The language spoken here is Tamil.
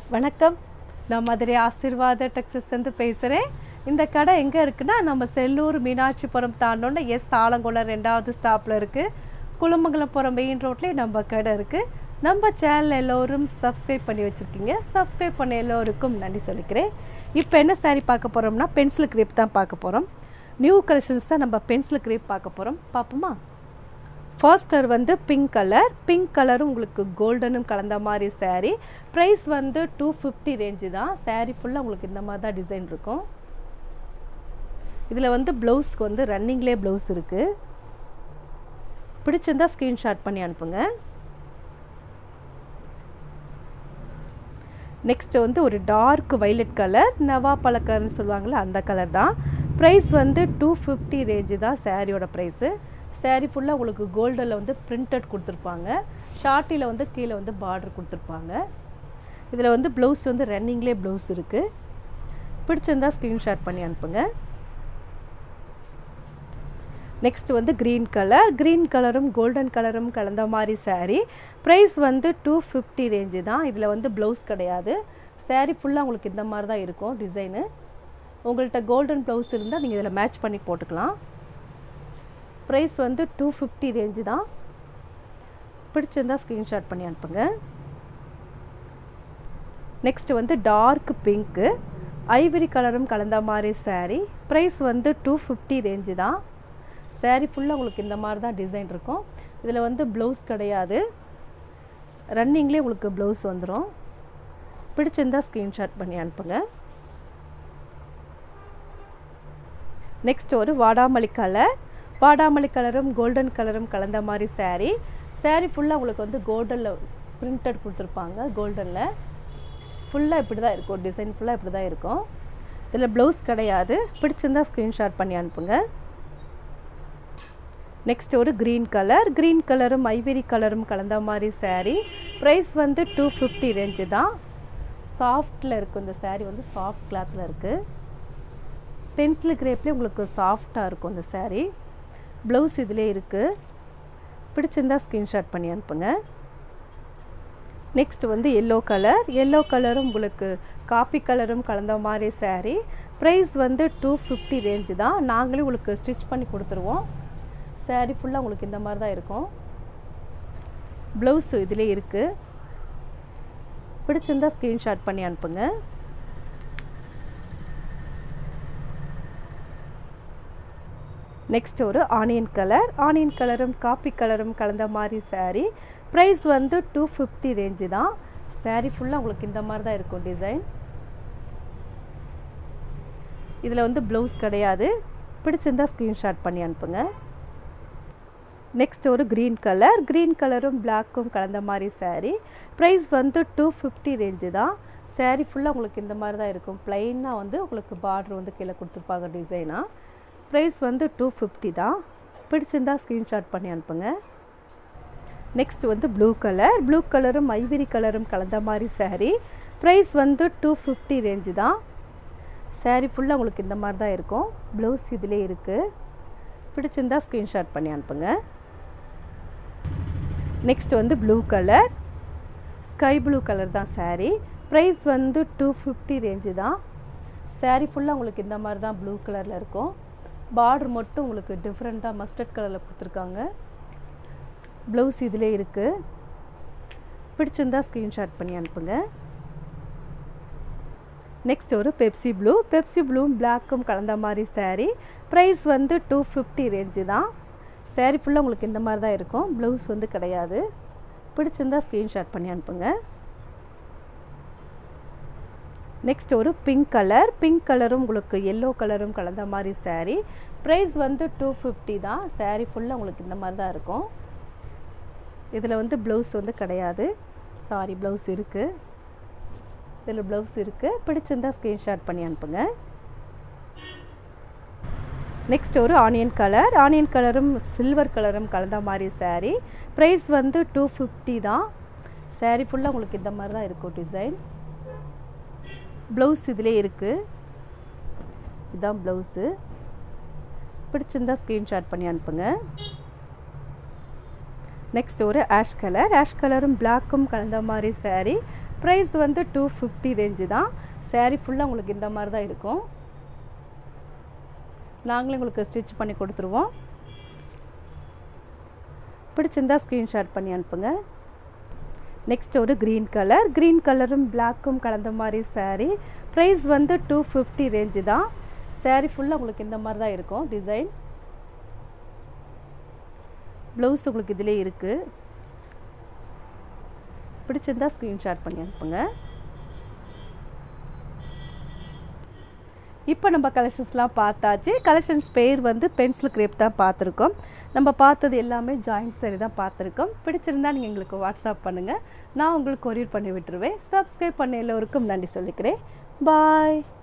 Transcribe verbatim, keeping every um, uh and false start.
வணக்கம். நான் மதுரை ஆசீர்வாத டெக்ஸஸ்லேருந்து பேசுகிறேன். இந்த கடை எங்கே இருக்குன்னா, நம்ம செல்லூர் மீனாட்சிபுரம் தாண்டோன்னு எஸ் ஆலங்குளம் ரெண்டாவது ஸ்டாப்பில் இருக்குது. குளமங்கலம் போகிற மெயின் ரோட்லேயே நம்ம கடை இருக்குது. நம்ம சேனல் எல்லோரும் சப்ஸ்கிரைப் பண்ணி வச்சுருக்கீங்க. சப்ஸ்கிரைப் பண்ண எல்லோருக்கும் நன்றி சொல்லிக்கிறேன். இப்போ என்ன சாரீ பார்க்க போகிறோம்னா, பென்சில் கிரேப் தான் பார்க்க போகிறோம். நியூ கலெக்ஷன்ஸ் தான் நம்ம பென்சில் கிரேப் பார்க்க போகிறோம். பார்ப்போமா? ஃபர்ஸ்டர் வந்து பிங்க் கலர். பிங்க் கலரும் உங்களுக்கு கோல்டனும் கலந்த மாதிரி சாரீ. ப்ரைஸ் வந்து டூ ஃபிஃப்டி ரேஞ்சு தான். சாரீ ஃபுல்லாக உங்களுக்கு இந்த மாதிரி தான் டிசைன் இருக்கும். இதில் வந்து ப்ளவுஸ்க்கு வந்து ரன்னிங்லேயே ப்ளவுஸ் இருக்குது. பிடிச்சிருந்தால் ஸ்க்ரீன்ஷாட் பண்ணி அனுப்புங்க. நெக்ஸ்ட்டு வந்து ஒரு டார்க் வைலட் கலர், நவா பழக்கர்னு சொல்லுவாங்களே அந்த கலர் தான். ப்ரைஸ் வந்து டூ ஃபிஃப்டி ரேஞ்சு தான் சாரியோட ப்ரைஸு. சாரீ ஃபுல்லாக உங்களுக்கு கோல்டில் வந்து பிரிண்டட் கொடுத்துருப்பாங்க. ஷார்ட்டியில் வந்து கீழே வந்து பார்டர் கொடுத்துருப்பாங்க. இதில் வந்து ப்ளவுஸ் வந்து ரன்னிங்லேயே ப்ளவுஸ் இருக்குது. பிடிச்சிருந்தால் ஸ்க்ரீன்ஷாட் பண்ணி அனுப்புங்க. நெக்ஸ்ட் வந்து க்ரீன் கலர். க்ரீன் கலரும் கோல்டன் கலரும் கலந்த மாதிரி சாரீ. ப்ரைஸ் வந்து டூ ஃபிஃப்டி ரேஞ்சு தான். இதில் வந்து ப்ளவுஸ் கிடையாது. சாரீ ஃபுல்லாக உங்களுக்கு இந்த மாதிரி தான் இருக்கும் டிசைனு. உங்கள்கிட்ட கோல்டன் ப்ளவுஸ் இருந்தால் நீங்கள் இதில் மேட்ச் பண்ணி போட்டுக்கலாம். ப்ரைஸ் வந்து டூ ஃபிஃப்டி ரேஞ்சு தான். பிடிச்சிருந்தால் ஸ்க்ரீன்ஷாட் பண்ணி அனுப்புங்க. நெக்ஸ்ட் வந்து டார்க் பிங்க்கு, ஐவரி கலரும் கலந்த மாதிரி சாரீ. ப்ரைஸ் வந்து டூ ஃபிஃப்டி ரேஞ்சு தான். சாரீ ஃபுல்லாக உங்களுக்கு இந்த மாதிரி தான் டிசைன் இருக்கும். இதில் வந்து ப்ளவுஸ் கிடையாது. ரன்னிங்லேயே உங்களுக்கு ப்ளவுஸ் வந்துடும். பிடிச்சிருந்தால் ஸ்க்ரீன்ஷாட் பண்ணி அனுப்புங்க. நெக்ஸ்ட் ஒரு வாடாமல்லி கலர். வாடாமல்லி கலரும் கோல்டன் கலரும் கலந்த மாதிரி சாரீ. சாரீ ஃபுல்லாக உங்களுக்கு வந்து கோல்டனில் பிரிண்டட் கொடுத்துருப்பாங்க. கோல்டனில் ஃபுல்லாக இப்படி தான் இருக்கும். டிசைன் ஃபுல்லாக இப்படி தான் இருக்கும். இதில் ப்ளவுஸ் கிடையாது. பிடிச்சிருந்தால் ஸ்க்ரீன்ஷாட் பண்ணி அனுப்புங்க. நெக்ஸ்ட் ஒரு க்ரீன் கலர். க்ரீன் கலரும் ஐவரி கலரும் கலந்த மாதிரி சாரீ. ப்ரைஸ் வந்து டூ ஃபிஃப்டி ரேஞ்சு தான். சாஃப்டில் இருக்கும். இந்த சாரீ வந்து சாஃப்ட் கிளாத்தில் இருக்குது. பென்சில் கிரேப்லேயே உங்களுக்கு சாஃப்டாக இருக்கும் இந்த சாரீ. ப்ளவுஸ் இதிலே இருக்குது. பிடிச்சிருந்தால் ஸ்க்ரீன்ஷாட் பண்ணி அனுப்புங்க. நெக்ஸ்ட் வந்து எல்லோ கலர். எல்லோ கலரும் உங்களுக்கு காப்பி கலரும் கலந்த மாதிரி சாரீ. ப்ரைஸ் வந்து டூ ஃபிஃப்டி ரேஞ்சு தான். நாங்களே உங்களுக்கு ஸ்டிச் பண்ணி கொடுத்துருவோம். சாரீ ஃபுல்லாக உங்களுக்கு இந்த மாதிரி தான் இருக்கும். ப்ளவுஸ் இதிலே இருக்குது. பிடிச்சிருந்தால் ஸ்க்ரீன்ஷாட் பண்ணி அனுப்புங்க. நெக்ஸ்ட் ஒரு ஆனியன் கலர். ஆனியன் கலரும் காப்பி கலரும் கலந்த மாதிரி சாரீ. ப்ரைஸ் வந்து டூ ஃபிஃப்டி ரேஞ்சு தான். சாரீ ஃபுல்லாக உங்களுக்கு இந்த மாதிரி தான் இருக்கும் டிசைன். இதில் வந்து ப்ளவுஸ் கிடையாது. பிடிச்சிருந்தால் ஸ்க்ரீன்ஷாட் பண்ணி அனுப்புங்க. நெக்ஸ்ட் ஒரு க்ரீன் கலர். க்ரீன் கலரும் பிளாக்கும் கலந்த மாதிரி சாரீ. ப்ரைஸ் வந்து டூ ஃபிஃப்டி ரேஞ்சு தான். சாரீ ஃபுல்லாக உங்களுக்கு இந்த மாதிரி தான் இருக்கும். ப்ளைனாக வந்து உங்களுக்கு பார்டர் வந்து கீழே கொடுத்துருப்பாங்க டிசைனாக. ப்ரைஸ் வந்து டூ ஃபிஃப்டி தான். பிடிச்சிருந்தால் ஸ்க்ரீன்ஷாட் பண்ணி அனுப்புங்க. நெக்ஸ்ட் வந்து ப்ளூ கலர். ப்ளூ கலரும் ஐவரி கலரும் கலந்த மாதிரி சாரீ. ப்ரைஸ் வந்து டூ ஃபிஃப்டி ரேஞ்சு தான். சாரீ ஃபுல்லாக உங்களுக்கு இந்த மாதிரி தான் இருக்கும். ப்ளவுஸ் இதிலே இருக்குது. பிடிச்சிருந்தால் ஸ்க்ரீன்ஷாட் பண்ணி அனுப்புங்க. நெக்ஸ்ட் வந்து blue colour. Sky blue colour தான் சாரீ. ப்ரைஸ் வந்து டூ ஃபிஃப்டி ரேஞ்சு தான். சாரீ ஃபுல்லாக உங்களுக்கு இந்த மாதிரி தான் ப்ளூ கலரில் இருக்கும். பார்டர் மட்டும் உங்களுக்கு டிஃப்ரெண்ட்டாக மஸ்டர்ட் கலரில் கொடுத்துருக்காங்க. ப்ளவுஸ் இதிலே இருக்குது. பிடிச்சிருந்தால் ஸ்க்ரீன்ஷாட் பண்ணி அனுப்புங்க. நெக்ஸ்ட் ஒரு பெப்சி ப்ளூ. பெப்சி ப்ளூவும் பிளாக்கும் கலந்த மாதிரி சாரீ. ப்ரைஸ் வந்து டூ ஃபிஃப்டி ரேஞ்சு தான். சாரீ ஃபுல்லாக உங்களுக்கு இந்த மாதிரி தான் இருக்கும். ப்ளவுஸ் வந்து கிடையாது. பிடிச்சிருந்தால் ஸ்க்ரீன்ஷாட் பண்ணி அனுப்புங்க. நெக்ஸ்ட் ஒரு பிங்க் கலர். பிங்க் கலரும் உங்களுக்கு எல்லோ கலரும் கலந்த மாதிரி சாரீ. ப்ரைஸ் வந்து டூ ஃபிஃப்டி தான். சாரீ ஃபுல்லாக உங்களுக்கு இந்த மாதிரி தான் இருக்கும். இதில் வந்து ப்ளவுஸ் வந்து கிடையாது. சாரி, ப்ளவுஸ் இருக்குது. இதில் ப்ளவுஸ் இருக்குது. பிடிச்சிருந்தால் ஸ்க்ரீன்ஷாட் பண்ணி அனுப்புங்க. நெக்ஸ்ட் ஒரு ஆனியன் கலர். ஆனியன் கலரும் சில்வர் கலரும் கலந்த மாதிரி சாரீ. ப்ரைஸ் வந்து டூ ஃபிஃப்டி தான். சாரீ ஃபுல்லாக உங்களுக்கு இந்த மாதிரி தான் இருக்கும் டிசைன். ப்ளவுஸ் இதிலே இருக்குது. இதுதான் ப்ளவுஸு. பிடிச்சிருந்தால் ஸ்க்ரீன்ஷாட் பண்ணி அனுப்புங்க. நெக்ஸ்ட் ஒரு ஆஷ் கலர். ஆஷ் கலரும் பிளாக்கும் கலந்த மாதிரி சாரீ. ப்ரைஸ் வந்து டூ ஃபிஃப்டி ரேஞ்சு தான். saree ஃபுல்லாக உங்களுக்கு இந்த மாதிரி தான் இருக்கும். நாங்களே உங்களுக்கு ஸ்டிச் பண்ணி கொடுத்துருவோம். பிடிச்சிருந்தா ஸ்க்ரீன்ஷாட் பண்ணி அனுப்புங்க. நெக்ஸ்ட் ஒரு க்ரீன் கலர், க்ரீன் கலரும் பிளாக்கும் கலந்த மாதிரி saree. ப்ரைஸ் வந்து டூ ஃபிஃப்டி ரேஞ்சு தான். saree ஃபுல்லாக உங்களுக்கு இந்த மாதிரி தான் இருக்கும் டிசைன். ப்ளவுஸ் உங்களுக்கு இதிலே இருக்குது. பிடிச்சிருந்தா ஸ்க்ரீன்ஷாட் பண்ணி அனுப்புங்க. இப்போ நம்ம கலெக்ஷன்ஸ்லாம் பார்த்தாச்சு. கலெக்ஷன்ஸ் பேர் வந்து பென்சில் கிரேப் தான் பார்த்துருக்கோம். நம்ம பார்த்தது எல்லாமே ஜாயிண்ட் saree தான் பார்த்துருக்கோம். பிடிச்சிருந்தா நீங்கள் எங்களுக்கு வாட்ஸ்அப் பண்ணுங்கள், நான் உங்களுக்கு கொரியர் பண்ணி விட்டுருவேன். சப்ஸ்கிரைப் பண்ண எல்லோருக்கும் நன்றி சொல்லிக்கிறேன். பாய்.